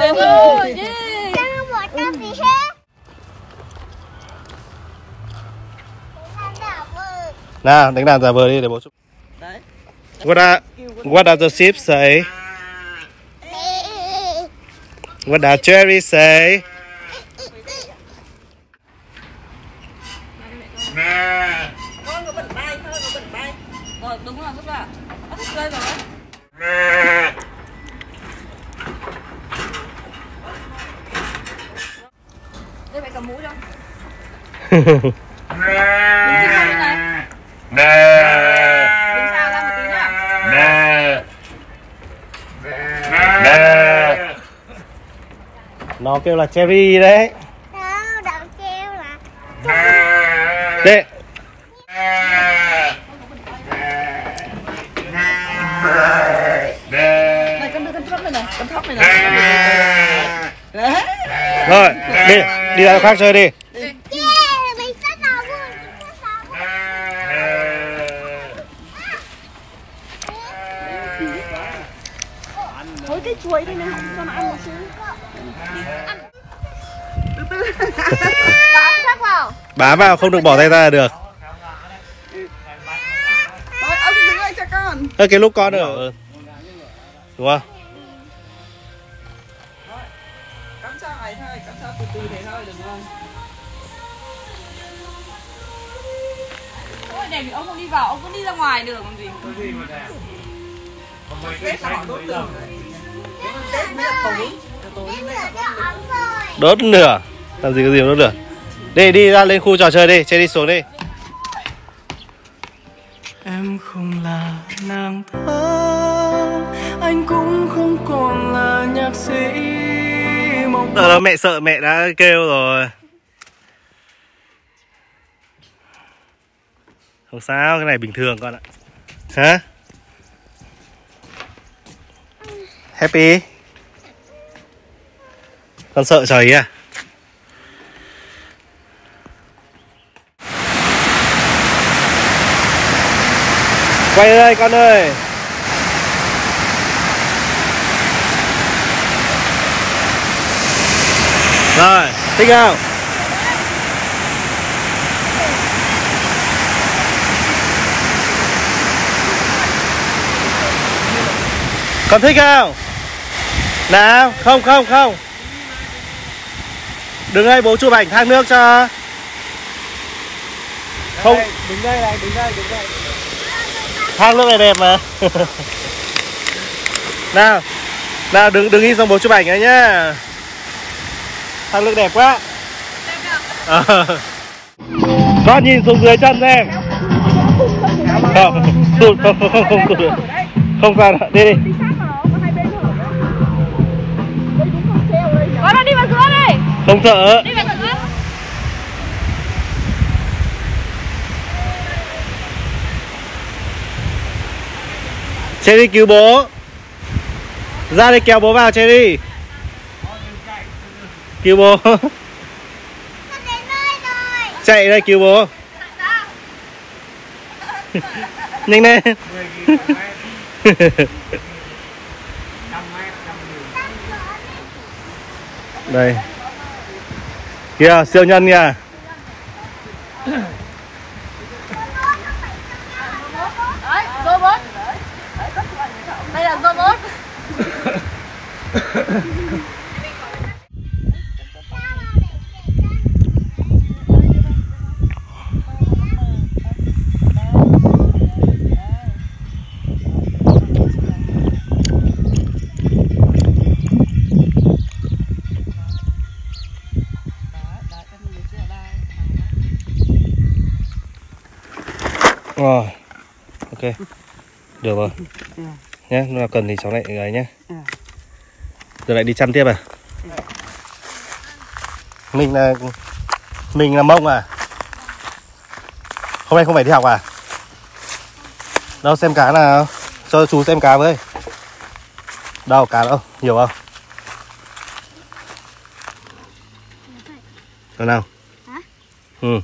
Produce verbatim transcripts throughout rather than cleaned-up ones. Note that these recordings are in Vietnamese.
Được rồi. Nào, đánh đàn giả vờ đi để bố chụp. Đấy. What are, what does the sheep say? What does Jerry say? Con nó bẩn bay, thôi nó bẩn bay. Rồi đúng rồi, giúp ạ. Nó thích rơi rồi. Đây mẹ cầm mũi cho. Đứng sao như này? Đứng sao ra một tí nhá. Nó kêu là Cherry đấy. Đâu, đâu kêu là Đấy. Này con đưa con thóc này này, con thóc này này. Đấy. Rồi, đi, đi ra chỗ khác chơi đi. yeah, mình sẽ nào vui, mình sẽ nào vui. Thôi cái chuối đi này, cho nó ăn một xíu. Từ từ. Bám chắc vào. Bám vào không được bỏ tay ra là được. Thôi ông đứng lại cho con. Ơ cái lúc con ở đúng không? Cắm sao này thôi, cắm sao từ từ thế thôi, đừng không? Ôi đẹp thì ông không đi vào, ông cứ đi ra ngoài đường làm gì? Có gì mà đẹp? Tết là họ đốt đường. Tết mới là tối. Tối mới là Đốt lửa. Làm gì có gì mà đốt lửa. Đi đi ra lên khu trò chơi đi, chơi đi xuống đi. Em không là nàng thơ, anh cũng không còn là nhạc sĩ mộng. Sợ đâu, mẹ sợ mẹ đã kêu rồi. Không sao, cái này bình thường con ạ. Hả? Happy? Con sợ trời à? Quay đây con ơi. Rồi, thích không? Con thích không? Nào, không không không. Đứng đây bố chụp ảnh thác nước cho. Không. Đứng đây này, đứng đây, đứng đây. Thác nước này đẹp mà. Nào. Nào đứng đứng đi xong bố chụp ảnh ấy nhá. Thác nước đẹp quá. À. Con nhìn xuống dưới chân xem. Không, không, không, không, không, không, không sao đâu, đi đi. con nó đi vào giữa đây. Không sợ. Đi vào giữa. Cherry cứu bố. Ra đây kéo bố vào Cherry. Cứu bố. Chạy đây cứu bố. Nhanh lên. Đây. Kìa, siêu nhân kìa. Đấy, robot. Đây là robot. Rồi, ok, được rồi nhé, nếu nào cần thì cháu lại ấy nhé. Rồi lại đi chăn tiếp à? Mình là mình là Mông à? Hôm nay không phải đi học à? Đâu xem cá nào, cho chú xem cá với. Đâu cá đâu, nhiều không? Đâu nào? Hả? Ừ.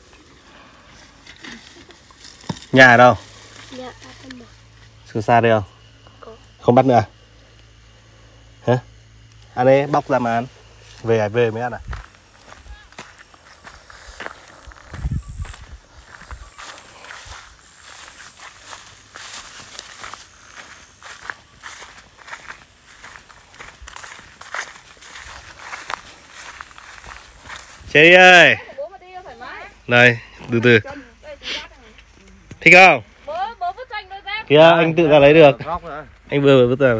Nhà ở đâu? Dạ, Sư xa đây không? Có. Không bắt nữa à? Hả? Ăn đi, bóc ra mà ăn. Về về mới ăn à? Chị ơi. Này, từ từ. Thích không? Kìa, anh tự ra lấy được. Anh vừa vừa vứt ra.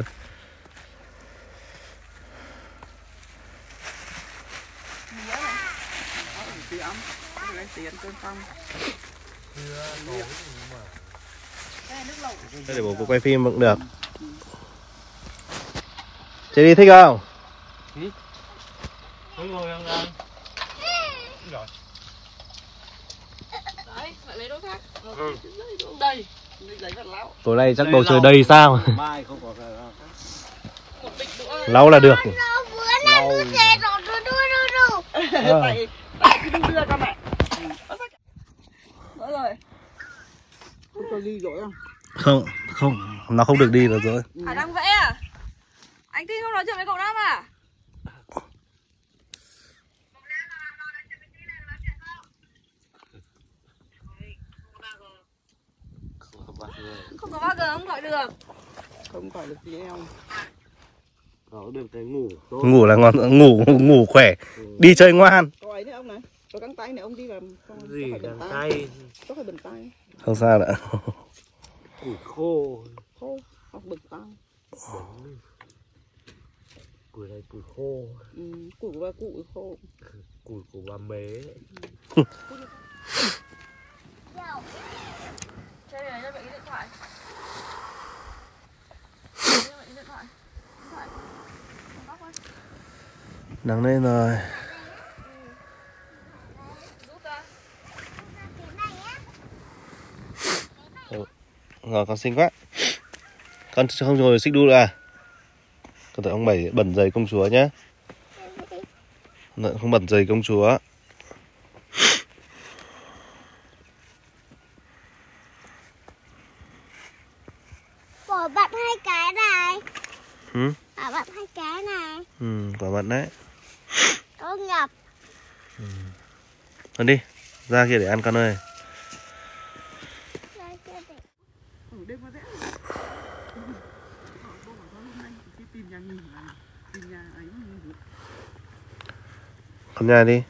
Để bố cô quay phim cũng được. Chị đi thích không? Đấy, lại lấy đôi khác. Ừ. Đây, giấy vật lão. Tối nay chắc đồ chơi đầy sao? Mai không có một bịch nữa. Lau là được. Lau. Tại tại cứ đưa cho mẹ. Đó rồi. Không cho đi rồi không? Không, không, nó không được đi được rồi. À đang vẽ à? Anh tin không nói chuyện với cậu Nam à? Không có ba G không gọi được. Không gọi được gì em. Có được cái ngủ. Ngủ là ngon, ngủ ngủ khỏe. Ừ. Đi chơi ngoan. Có ấy nữa ông này. Có găng tay này ông đi vào con gì găng tay. Có phải bẩn tay. Không sao nữa. Củi khô. Khô hoặc bẩn tay. Củi này củi khô. Ừ, củi của bà cụ khô. Củi của bà mế. Chơi này cho mẹ cái điện thoại. Nắng lên rồi. Ừ. Rồi con xinh quá. Con không rồi xích đu à? Con tự ông Bảy bẩn giày công chúa nhé. Không bẩn giày công chúa. Bỏ bật hai cái này. Ừ? Bỏ bật hai cái này. Ừ, quả mận đấy. Có ngập. Ừ. Con đi, ra kia để ăn con ơi. Con nhà đi.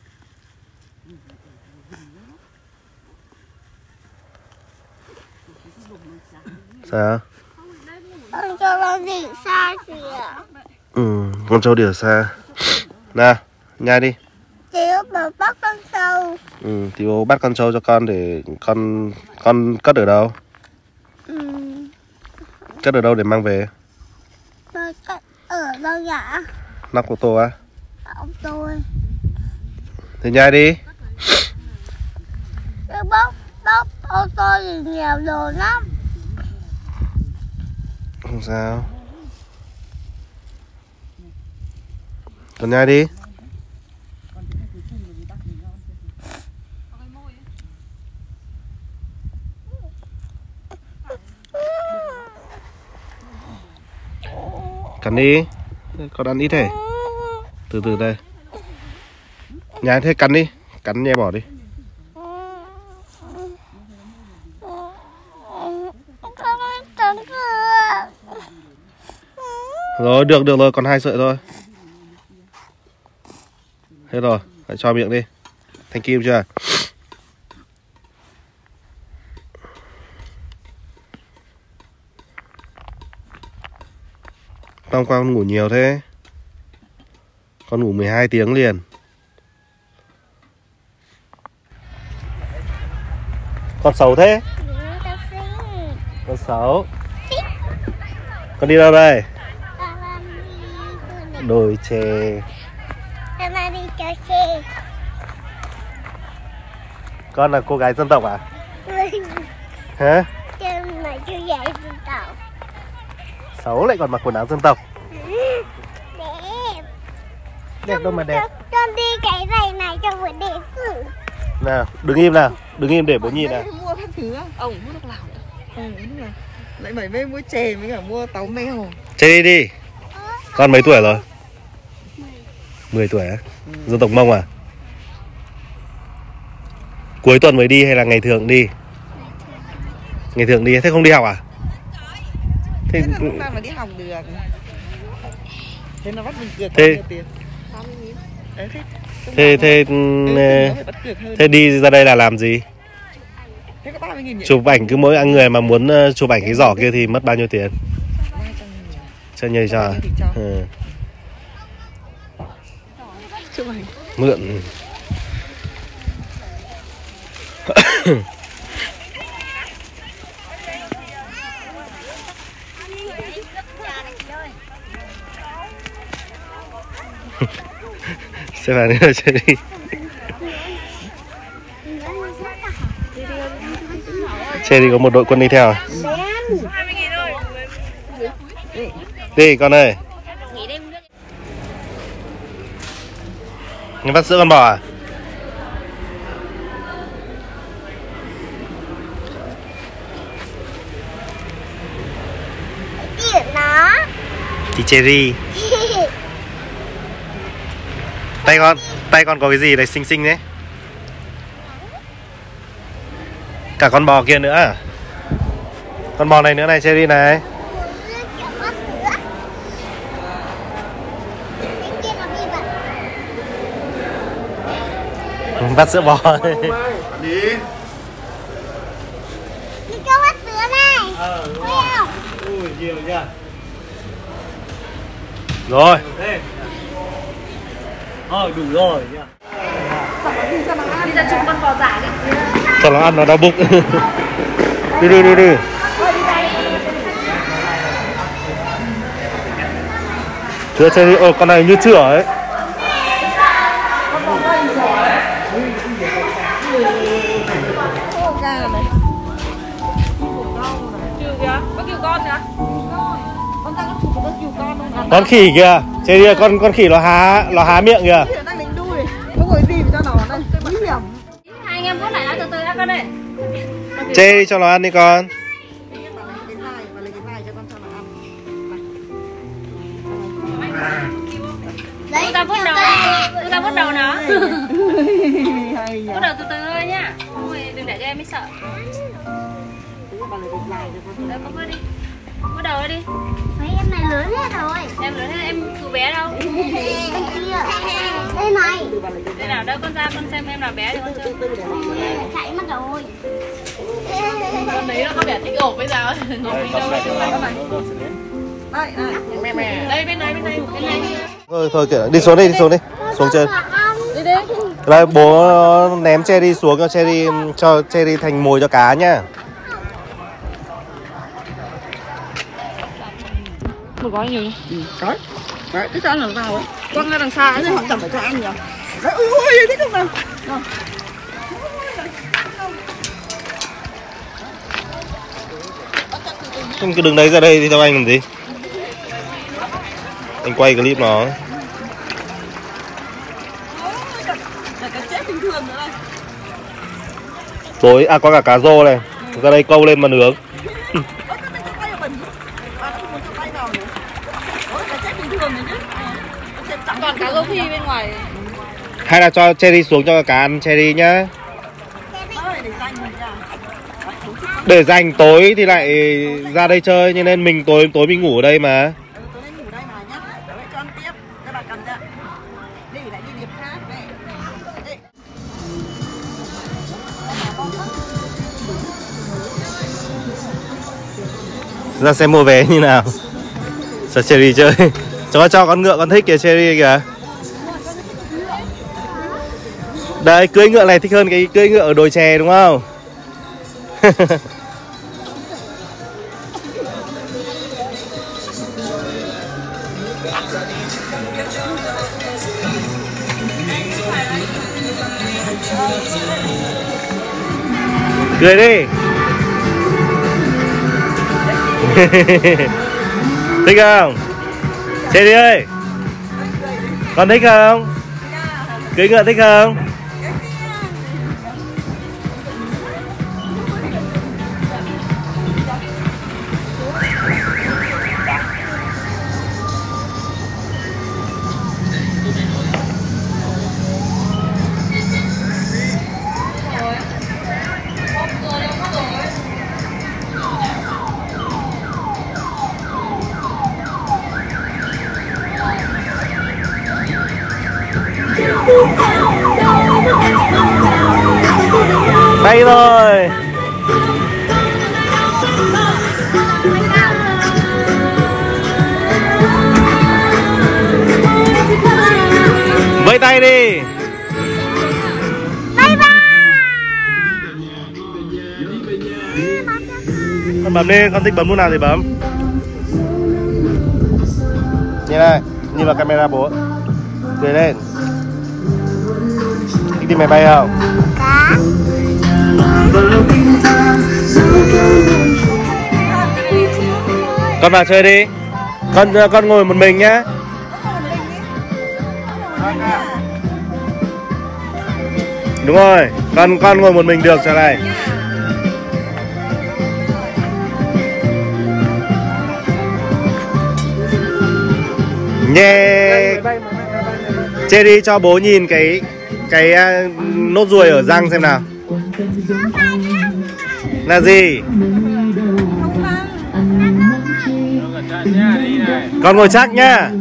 Sao? Con cho con gì xa kìa. Ừ, con trâu đỉa xa. Nào, nhai đi. Chị bảo bắt con trâu. Ừ, thì bố bắt con trâu cho con để con con cất ở đâu? Ừ. Cất ở đâu để mang về? Tôi cất ở đâu dạ? Nắp của tô á? Ông tôi. Thì nhai đi. Cái bốc bốc ô tô thì nhiều đồ lắm. Không sao. Con nhai đi. Cắn đi. Con ăn ít thế. Từ từ đây. Nhai thế cắn đi. Cắn nhai bỏ đi. Rồi được được rồi, còn hai sợi thôi. Hết rồi, phải cho miệng đi. Thank you chưa? Hôm qua con ngủ nhiều thế. Con ngủ mười hai tiếng liền. Con xấu thế. Con xấu. Con đi đâu đây? Đồi chè. Con đi chơi chè. Con là cô gái dân tộc à? Hả? Chân là chưa dạy dân tộc. Xấu lại còn mặc quần áo dân tộc. Đẹp. Đẹp đâu mà đẹp. Con đi cái giày này cho vừa đẹp. Nào, đứng im nào. Đứng im để bố nhìn nào. Mua các thứ á. Ông mua nước lào nữa. Ừ, nước lào. Lại bảy mấy mua chè với cả mua táo mèo. Chơi đi đi. Con mấy tuổi rồi? mười tuổi á? Ừ. Dân tộc Mông à? Cuối tuần mới đi hay là ngày thường đi? Ngày thường đi, thế không đi học à? Thế, thế là lúc nào mà đi học được? Thế nó bắt mình cược thế... bao nhiêu tiền? sáu mươi nghìn. Đấy, thế thế thế, thế, thế đi ra đây là làm gì? Thế có ba mươi nghìn. Chụp ảnh, cứ mỗi người mà muốn chụp ảnh cái giỏ kia thì mất bao nhiêu tiền? Cho nhờ cho. Ừ. Chụp ảnh. Mượn. Sẽ vào nữa chơi đi. Chơi đi, có một đội quân đi theo. Đi con ơi. Ngươi vắt sữa con bò à? Điện nó. Thì Cherry. Tay con, tay con có cái gì đấy xinh xinh đấy? Cả con bò kia nữa à? Con bò này nữa này, Cherry này. Vắt sữa bò. Đi. Đi cho vắt sữa này. Ờ, đúng rồi. Ui, nhiều nha. Rồi. Ờ, đủ rồi nha. Đi ra chụp con bò giả đi. Cho nó ăn nó đau bụng. Đi đi đi đi. Chưa chơi đi. Ồ, con này như chửa ấy. Con khỉ kìa, chơi đi, con con khỉ nó há nó há miệng kìa. Đang đánh đuôi, không có gì cho nó đây, nguy hiểm. Hai anh em vuốt lại nó từ từ đã con ơi. Chơi đi cho nó ăn đi con. Tôi ta vuốt đầu, tôi ta vuốt đầu nó. Vuốt đầu từ từ thôi nhá. Đừng để cho em biết sợ. Đấy, con vuốt đi. Vuốt đầu đi. Mấy em này lớn hết rồi. Em lớn hết, em cứ bé đâu. Bên kia. Đây này. Đây nào, đâu con ra con xem em nào bé thì con chơi. Chạy mất rồi. Con đấy nó có vẻ thích ổ bây giờ. Đây, đây. Đây bên này, bên này, bên này. Thôi thôi kìa, đi xuống đi, đi xuống đi. Xuống chơi. Đi đi. Đây bố ném Cherry xuống cho Cherry cho Cherry thành mồi cho cá nhá. Một gói nhiều. Ừ, đấy. Đấy, cứ cho ăn làm sao ấy. Quăng ra đằng xa ấy, họ chẳng phải cho ăn nhiều. Đấy, ui ui, thích không nào. Không cứ đứng đấy ra đây thì tao anh làm gì? Anh quay clip nó. Tối à có cả cá rô này. Ra đây câu lên mà nướng. Còn cá rô phi bên ngoài. Hay là cho Cherry xuống cho cá ăn Cherry nhá. Để dành tối thì lại ra đây chơi, cho nên mình tối tối mình ngủ ở đây mà. Tối nay ngủ đây mà nhá. Đấy, cho ăn tiếp. Các bạn cầm ra. Đi lại đi điểm khác đây. Ra xem mua vé như nào. Cho Cherry chơi. Cho cho con ngựa con thích kìa Cherry kìa. Đây, cưỡi ngựa này thích hơn cái cưỡi ngựa ở đồi chè đúng không? Cười đi. Thích không? Cherry ơi, con thích không? Cưỡi ngựa thích không? bay rồi. Vẫy tay đi. Bye bye. Con bấm đi, con thích bấm lúc nào thì bấm. Nhìn này, nhìn vào camera bố. Cười lên. Thích đi máy bay không? Cá. Con vào chơi đi. Con con ngồi một mình nhá. Đúng rồi, con con ngồi một mình được trở này. Nhé. Chê đi cho bố nhìn cái cái nốt ruồi ở răng xem nào. Là gì? Con ngồi chắc nhá.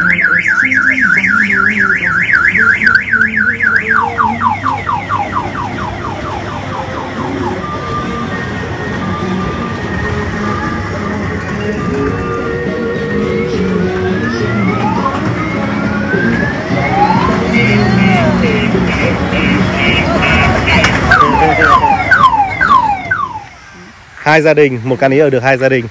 Hai gia đình, một căn ý ở được hai gia đình.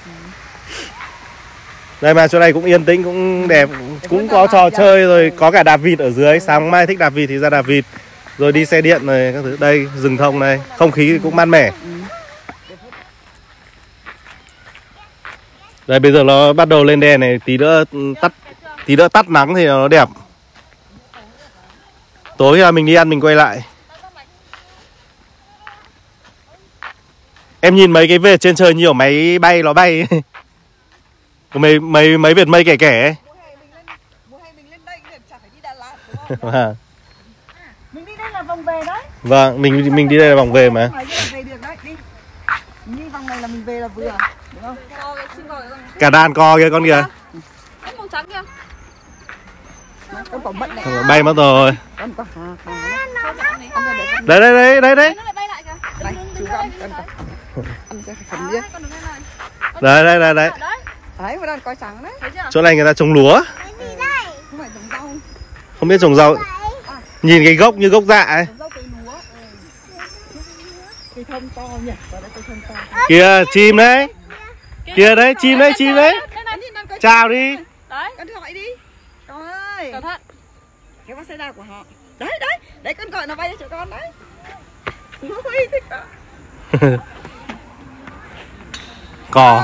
Đây mà chỗ này cũng yên tĩnh, cũng đẹp, cũng có trò chơi rồi, có cả đạp vịt ở dưới. Sáng mai thích đạp vịt thì ra đạp vịt. Rồi đi xe điện này các thứ. Đây rừng thông này, không khí cũng mát mẻ. Đây bây giờ nó bắt đầu lên đèn này, tí nữa tắt tí nữa tắt nắng thì nó đẹp. Tối là mình đi ăn mình quay lại. Em nhìn mấy cái vệt trên trời nhiều máy bay nó bay. Mấy mấy mấy vệt mây kẻ kẻ ấy. Mùa hè mình lên đây cũng chả phải đi Đà Lạt đúng không? À. Mình đi đây là vòng về đấy. Vâng, mình mình đi đây là vòng về mà. Về được đấy, đi. Mình đi vòng này là mình về là vừa, đúng không? Cả đàn co kìa con kìa. Em màu trắng kìa. Con có bệnh này. Bay mất rồi. Con có hà hà. Đấy đấy đấy đấy đấy. Nó lại bay lại kìa. Đây, chú con, con có. Ăn cho phần đi. Đấy đấy đấy đấy. Đấy, mà đang coi sáng đấy. Chỗ này người ta trồng lúa. Cái gì đây? Không phải trồng rau. Không biết trồng rau. Nhìn cái gốc như gốc dạ ấy. Trồng rau cây lúa. Cây thông to nhỉ? Vào đây cây thông to. Kìa chim đấy. Kìa đấy, chim đấy, chim đấy. Chào đi. Đấy. Con gọi đi. Con ơi. Cẩn thận. Cái con xe đạp của họ. Đấy đấy, đấy con gọi nó bay cho con đấy. Ui thích quá. Cò.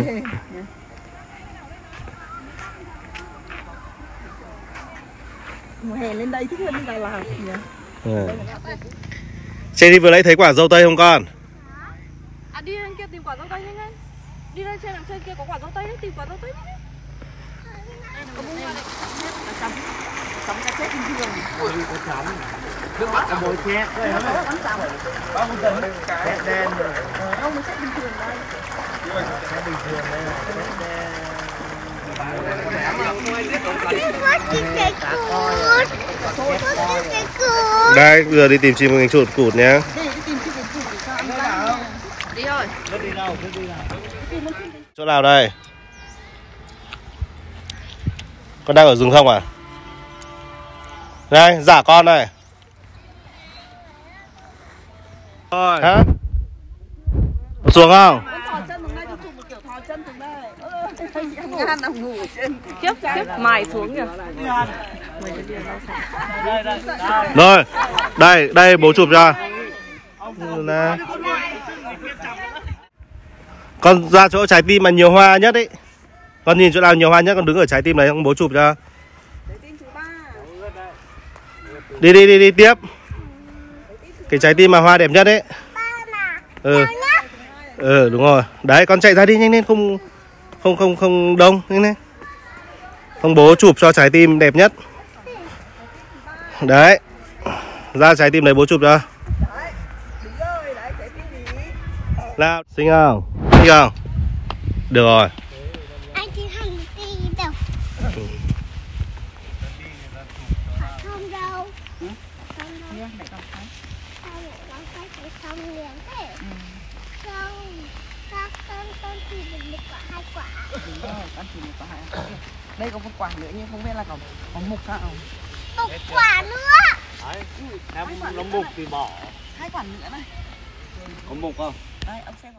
Mùa hè lên đây thích hơn đi Đà Lạt nhỉ? Ừ. Trên đi vừa nãy thấy quả dâu tây không con? À đi lên kia tìm quả dâu tây nhanh nhanh. Đi lên trên đằng trên kia có quả dâu tây đấy, tìm quả dâu tây đấy. Có bung ra đấy. Chấm chấm cá chết bình thường. Nước mắt là mồi chét. Bắn sao vậy? Bao nhiêu tấn cái đen rồi. Không, nó chết bình thường đây. Cái bình thường đây là đen. Có chim cánh cụt. Có chim cánh cụt. Đây, bây giờ đi tìm chim cánh cụt cụt nhá. Đi tìm chim cánh cụt để cho ăn rau. Đi thôi. Đi đâu? Đi nào? Chỗ nào đây? Con đang ở rừng không à? Đây, giả con này. Rồi. Hả? Xuống không? Thò chân xuống đây, tôi chụp một kiểu thò chân xuống đây. Ơ, Ngan nằm ngủ trên. Khiếp, khiếp, mài xuống kìa. Rồi, đây, đây bố chụp cho. Này. Con ra chỗ trái tim mà nhiều hoa nhất ấy. Con nhìn chỗ nào nhiều hoa nhất con đứng ở trái tim này, không bố chụp cho. Đi đi đi đi tiếp. Cái trái tim mà hoa đẹp nhất ấy. Ừ. Ừ đúng rồi. Đấy con chạy ra đi nhanh lên, không không không không đông nhanh lên. Không bố chụp cho trái tim đẹp nhất. Đấy. Ra trái tim này bố chụp cho. Nào, xinh không? Xinh không? Được rồi. Anh chỉ hành đi đâu? Không đâu. sao mẹ con thấy cái sông liền thế? Không, các con con chỉ được một quả hai quả. Đúng rồi, con chỉ một quả hai quả. Đây có một quả nữa nhưng không biết là có có mục sao. Một quả nữa. Đấy, nếu nó mục thì bỏ. Hai quả nữa này. Có mục không? Đây, ông xem.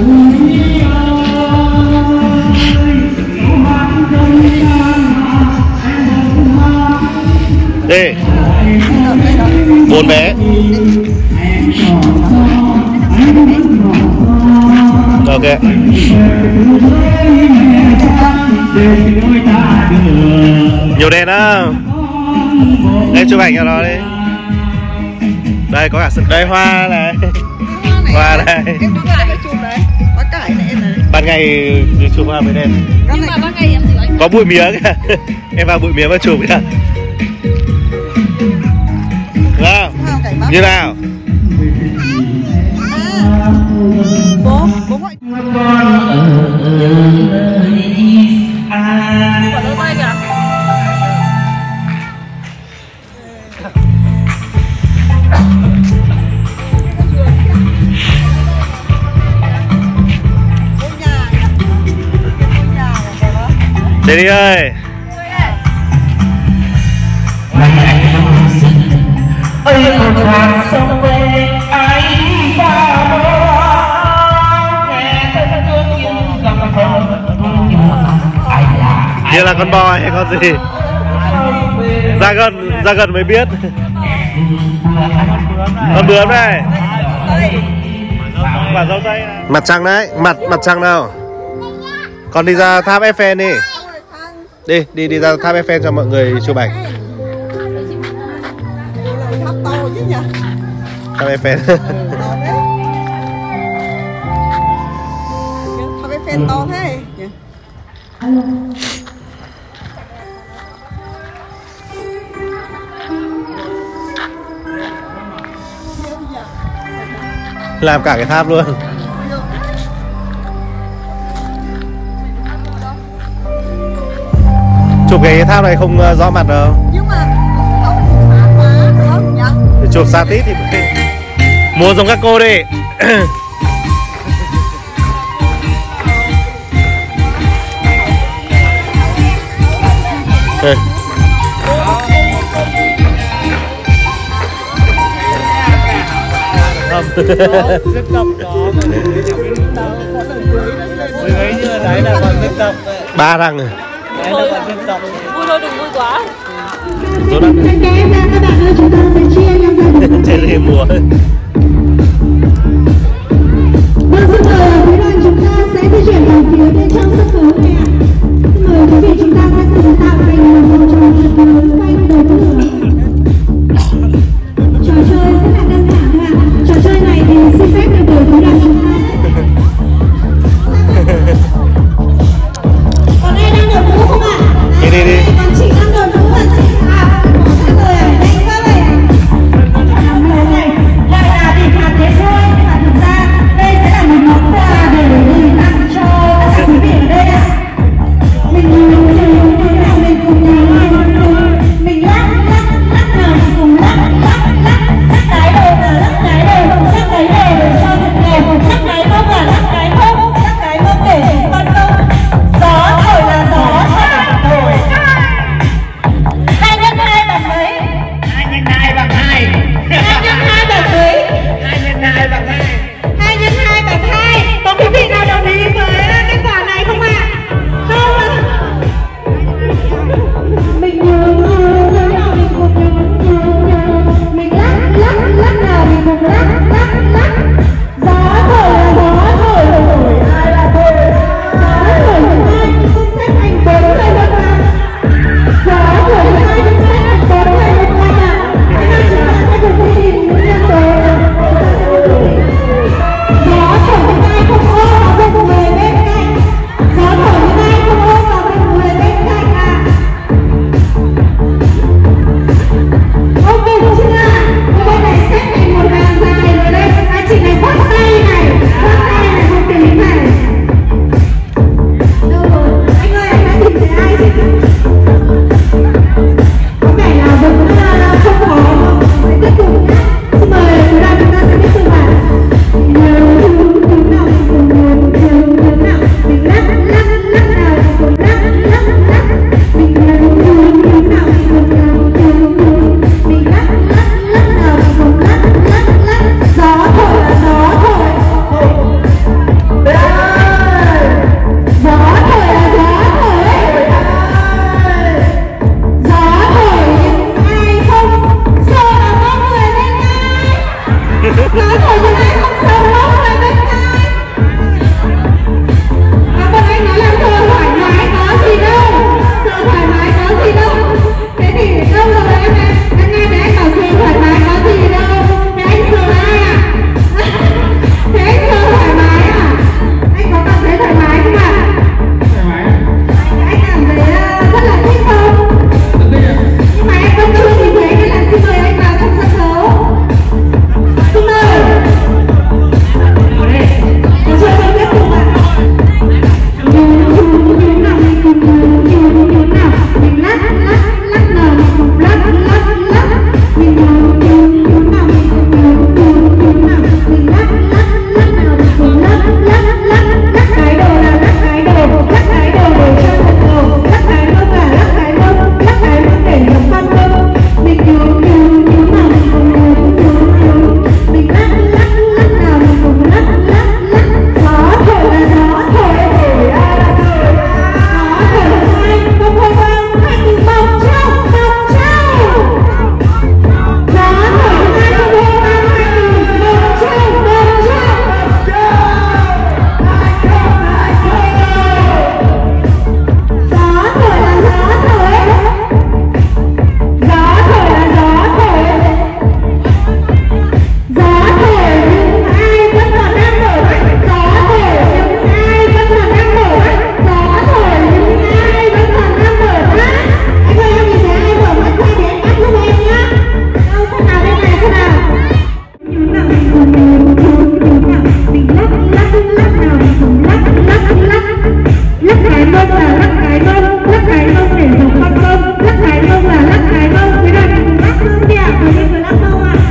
Đi. Bốn vé. Ok. Nhiều đèn á. Em chụp ảnh cho nó đi. Đây có cả sừng đây, hoa này. Hoa này. Em có cải chụp đấy. Có cải này em này. Ban ngày chụp hoa mới đẹp. Nhưng mà ban ngày em chỉ đánh. Có bụi mía kìa. Em vào bụi mía mà chụp kìa. Nào. Như nào? Bố, bố gọi. Quả đôi tay kìa. Đi đi ơi. Ơi một hàng sông quê anh xa Như là con bò hay con gì? Ra gần, ra gần mới biết. Con bướm này. Quả dâu tây này. Mặt trăng đấy, mặt mặt trăng nào. Con đi ra tháp Eiffel đi. Đi, đi đi ra tháp Eiffel cho mọi người chụp ảnh. Tháp to chứ nhỉ? Tháp Eiffel. Tháp Eiffel to thế nhỉ? Làm cả cái tháp luôn. Chụp cái tháp này không rõ mặt đâu. Nhưng mà không sáng quá đúng không nhỉ? Chụp xa tít thì mua giống các cô đi. Rất độc đó. Dưới như đấy là còn dân tộc. Ba răng rồi. Đấy là còn dân tộc. Vui thôi, đừng vui quá. Số đất. Trên đây mùa. Vâng, xin mời quý đoàn chúng ta sẽ di chuyển vào phía bên trong sân khấu này ạ. Xin mời quý vị chúng ta sẽ cùng tạo thành một trò chơi quay đầu lửa. Trò chơi rất là đơn giản thôi ạ. Trò chơi này thì xin phép được mời quý đoàn chúng ta. Còn ai đang đội mũ không ạ? Đi đi đi. Còn chị đang đội mũ là chị à? Mọi người ở đây các bạn. Đây Gió thổi những ai không sờ lông lại bên tai. À, bọn anh nói là sờ thoải mái có gì đâu, sờ thoải mái có gì đâu. Thế thì đâu rồi em em em nghe thấy anh bảo sờ thoải mái có gì đâu. Thế anh sờ ai à? Thế anh sờ thoải mái à? Anh có cảm thấy thoải mái không ạ? Thoải mái. Anh cảm thấy uh, rất là thích không? Nhưng mà em vẫn chưa nhìn thấy nên là xin mời anh vào trong sân khấu. Xin mời. Có chơi không tiếp tục ạ? Nhún nào mình cùng nhún nhún nhún nào. Mình lắc lắc lắc nào mình cùng lắc lắc lắc. Mình nhún nhún nhún nào mình cùng nhún nhún nhún nào. Mình lắc lắc lắc nào mình cùng lắc lắc lắc. Lắc cái đồ là lắc cái đồ, lắc cái đồ để cho thật đồ. Lắc cái mông là lắc cái mông, lắc cái mông để giống con mông. Mình nhún nhún nhún nào mình cùng nhún nhún nhún. Mình lắc lắc lắc nào mình cùng lắc lắc lắc. Gió thổi là gió thổi thổi à thổi à. Gió thổi là hai bông bông bông hai từ bông trâu bông trâu. Gió thổi là hai bông bông bông hai từ bông trâu bông trâu. Gió thổi là gió thổi. Gió thổi là gió thổi. Gió thổi những ai vẫn còn đang nổi. Gió thổi những ai vẫn còn đang nổi. Gió thổi những ai vẫn còn đang nổi. Anh ơi em nhìn thấy ai mở mắt ra thì anh áp giúp em nhá. Đâu xem nào bên này xem nào. Nhún nào mình cùng nhún nhún nhún nào. Mình lắc lắc lắc nào mình cùng lắc lắc lắc. Lắc cái mông là lắc cái mông, lắc cái mông để giống con mông. Lắc cái mông là lắc cái mông. Bây giờ mình cùng lắc mông đi ạ. Rồi mình vừa lắc mông ạ.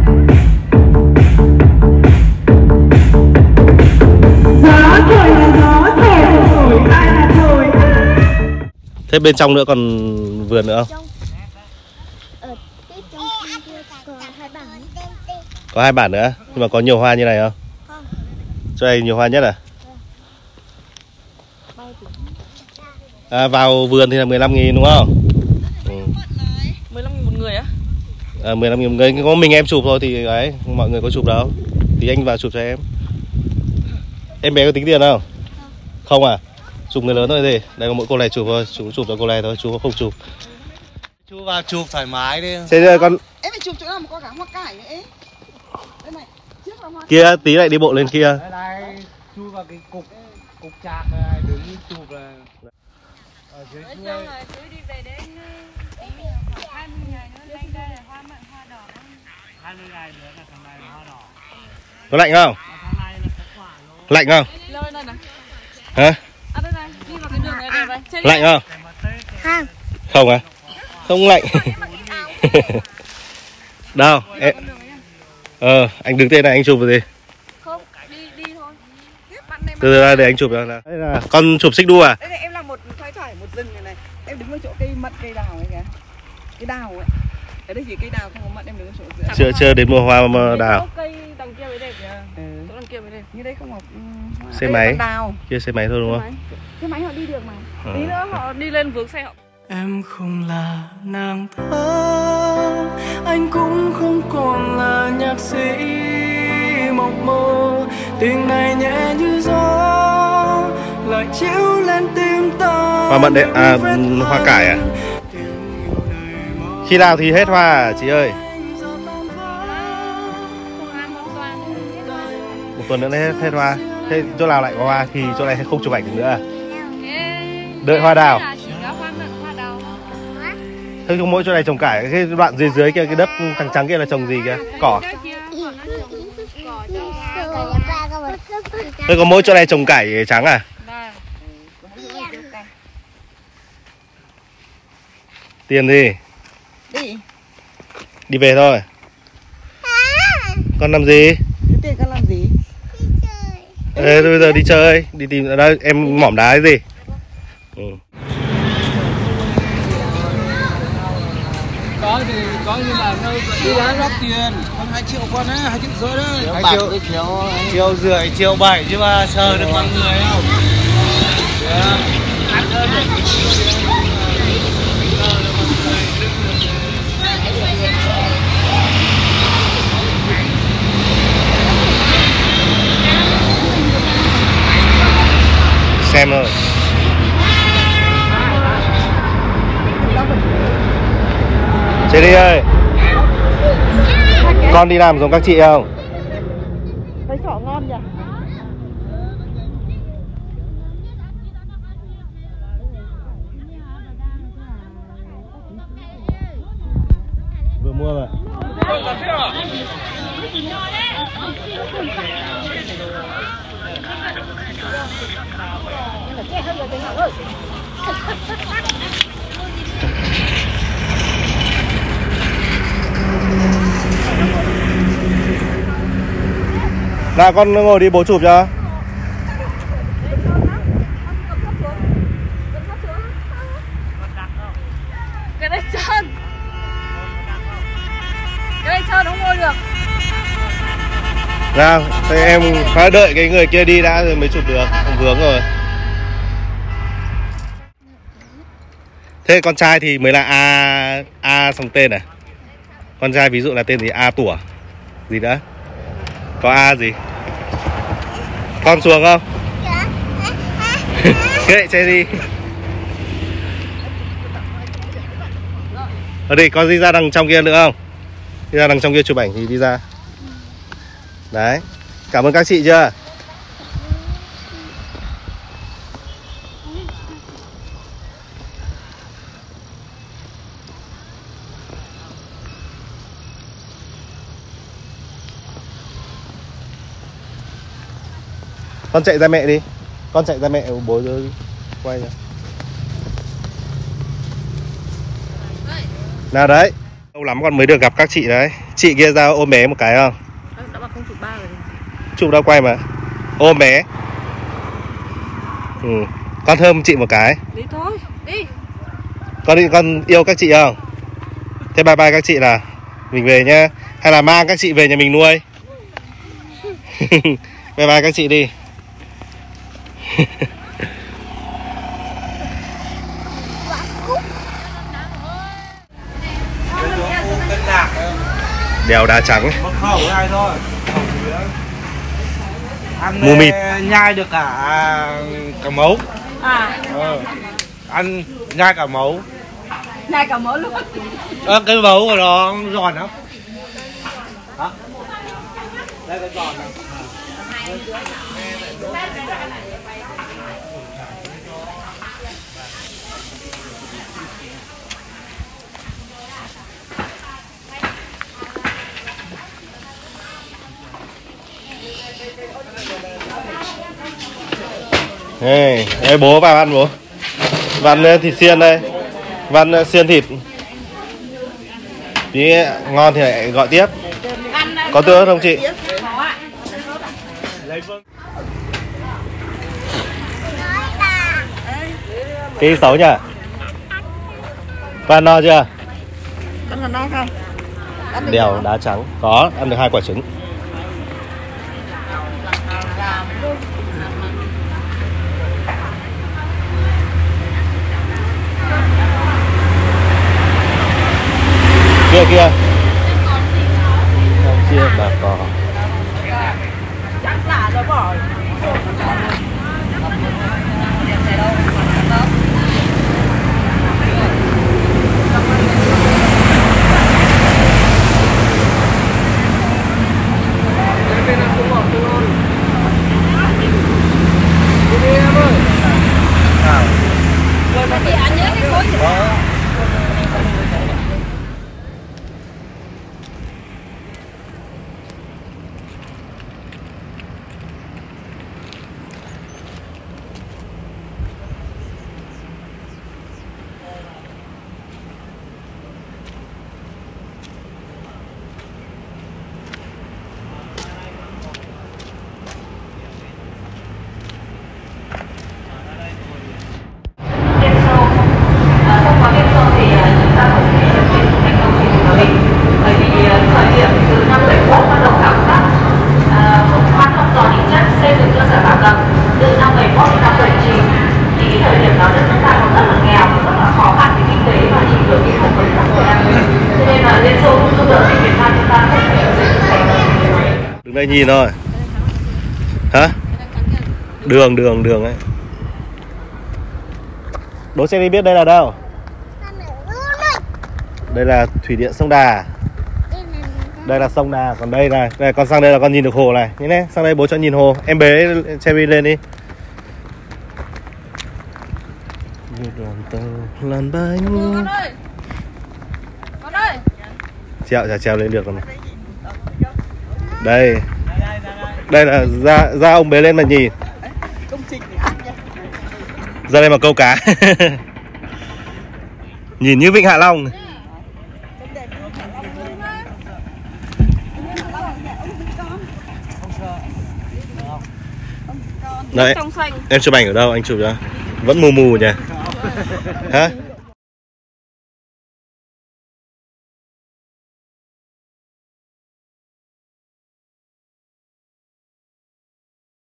Gió thổi là gió thổi, thổi ai là thổi. Thế bên trong nữa còn vườn nữa không? Ở tiếp trong kia có hai bản. Có hai bản nữa, nhưng mà có nhiều hoa như này không? Không. Chỗ này nhiều hoa nhất à? À, vào vườn thì là mười lăm nghìn đúng không? Ừ. mười lăm nghìn một người á? À, mười lăm nghìn một người, có mình em chụp thôi thì ấy, mọi người có chụp đâu. Thì anh vào chụp cho em. Em bé có tính tiền không? Không à? Chụp người lớn thôi gì? Đây có mỗi cô này chụp thôi, chú chụp cho cô này thôi, chú không chụp. Chú vào chụp thoải mái đi. Thế giờ con Em phải chụp chỗ nào mà có cả hoa cải ấy. Đây này, trước là hoa. kia tí lại đi bộ lên kia. Đây này, chú vào cái cục cục chạc này, đứng chụp là ở dưới Nói chuôi. chung là cứ đi về đến tí khoảng hai mươi ngày nữa lên đây là hoa mận hoa đỏ. hai mươi ngày nữa là thằng này là hoa đỏ. Có lạnh không? Thằng này là có quả luôn. Lạnh không? Lôi đây này. Hả? À đây này, đi vào cái đường này này đây. Chơi đi. Lạnh không? Không. Không à? Không lạnh. Đâu? Em... Ờ, anh đứng tên này anh chụp gì? Không, đi đi thôi. Bạn này Từ ra để anh chụp cho là. Đây là con chụp xích đu à? Đây này, em làm một thoái thoải một rừng này này. Em đứng ở chỗ cây mận cây đào ấy kìa. Cái đào ấy. Ở đây chỉ cây đào không có mận, em đứng ở chỗ giữa. Chưa chưa đến mùa hoa mà đào. cây đằng kia mới đẹp kìa. Ừ. Chỗ đằng kia mới đẹp. Như đây không mọc hoa. Xe Đây máy. là con đào. Kia xe máy thôi đúng không? Xe máy họ đi được mà. Ừ. Tí nữa họ đi lên vướng xe họ. Em không là nàng thơ, anh cũng không còn là nhạc sĩ mộng mơ. Tình này nhẹ như gió, lại chiếu lên tim ta. Hoa mận đấy, à hoa cải à? Khi nào thì hết hoa à, chị ơi? Một tuần nữa hết, hết hoa. Thế chỗ nào lại có hoa thì chỗ này không chụp ảnh được nữa à? Đợi hoa đào. Thế không mỗi chỗ này trồng cải, cái đoạn dưới dưới kia cái đất trắng trắng kia là trồng gì kìa? Cỏ. Thế có mỗi chỗ này trồng cải trắng à? Tiền gì? Đi. Đi về thôi. Con làm gì? Tiền con làm gì? Ê, bây giờ đi chơi, đi tìm ở đây em mỏm đá cái gì? Ừ. Có thì có nhưng mà nơi đi bán góp tiền. Con hai triệu con á, hai triệu rưỡi đấy. hai triệu triệu rưỡi, triệu bảy chứ mà sờ được mọi người không? Yeah. Ăn ơn để Thế đi ơi, con đi làm giống các chị không? Thấy sọ ngon nhỉ? Vừa mua mà. Nào con ngồi đi bố chụp cho. Cái này trơn. Cái này trơn không ngồi được. Nào, thế em phải đợi cái người kia đi đã rồi mới chụp được, không vướng rồi. Thế con trai thì mới là A A xong tên à? Con trai ví dụ là tên gì? A Tủa. Gì nữa? Có A gì? Con xuống không? Kệ xe đi. Ở đây con đi ra đằng trong kia nữa không? Đi ra đằng trong kia chụp ảnh thì đi ra. Đấy. Cảm ơn các chị chưa? Con chạy ra mẹ đi. Con chạy ra mẹ bố rồi quay ra. Nào đấy. Lâu lắm con mới được gặp các chị đấy. Chị kia ra ôm bé một cái không? Đã bảo không chụp ba rồi. Chụp đâu quay mà. Ôm bé. Ừ. Con thơm chị một cái. Đi thôi, đi. Con đi, con yêu các chị không? Thế bye bye các chị nào. Mình về nhá. Hay là mang các chị về nhà mình nuôi. Bye bye các chị đi. Đèo đá trắng. Mật khẩu này thôi. Ăn mù mịt. Nhai được cả cả mấu. À. Ờ. Ăn nhai cả mấu. Nhai cả mỡ luôn. Ờ, cái mấu của nó giòn lắm. Hả? Đây cái giòn này. Đây, đây bố vào ăn bố. Văn thịt xiên đây. Văn xiên thịt. Tí ngon thì lại gọi tiếp. Có tương không chị? Cái xấu nhỉ? Văn no chưa? Ăn còn no không? Đèo đá trắng. Có, ăn được hai quả trứng. Kia kia. Không chia bà cò. Chắc là nó bỏ. Đứng đây nhìn thôi. Hả? Đường đường đường ấy. Đỗ xe đi biết đây là đâu? Đây là thủy điện sông Đà. Đây là sông Đà, còn đây là đây, con sang đây là con nhìn được hồ này. Như này, sang đây bố cho nhìn hồ. Em bế Cherry lên đi. Đoàn tàu lăn bánh. Con ơi. Con ơi. Trèo chả trèo lên được rồi này. Đây. Đây là ra ra ông bế lên mà nhìn. Ra đây mà câu cá. Nhìn như Vịnh Hạ Long. Đấy, em chụp ảnh ở đâu? Anh chụp cho. Vẫn mù mù nhỉ? Hả?